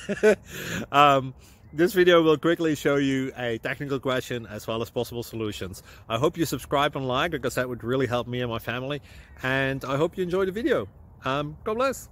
This video will quickly show you a technical question as well as possible solutions. I hope you subscribe and like, because that would really help me and my family. And I hope you enjoy the video. God bless.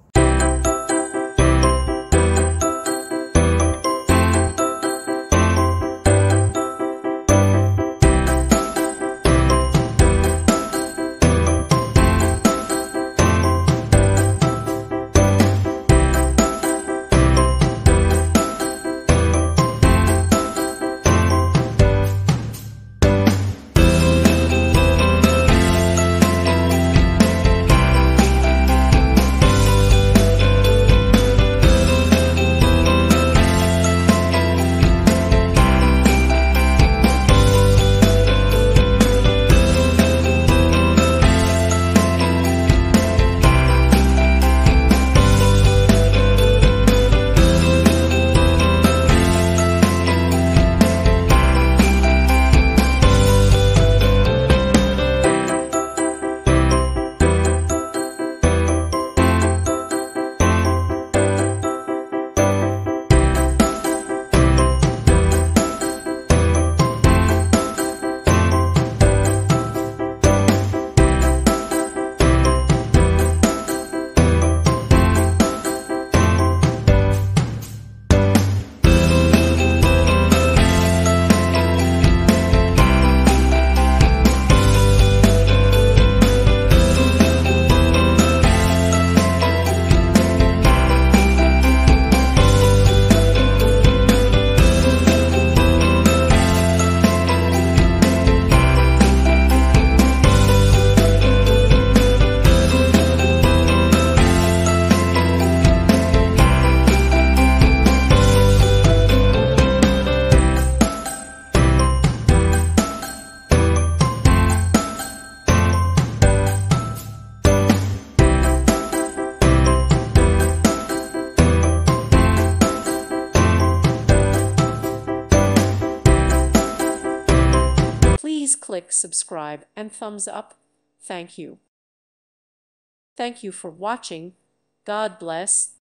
Please click subscribe and thumbs up. Thank you. Thank you for watching. God bless.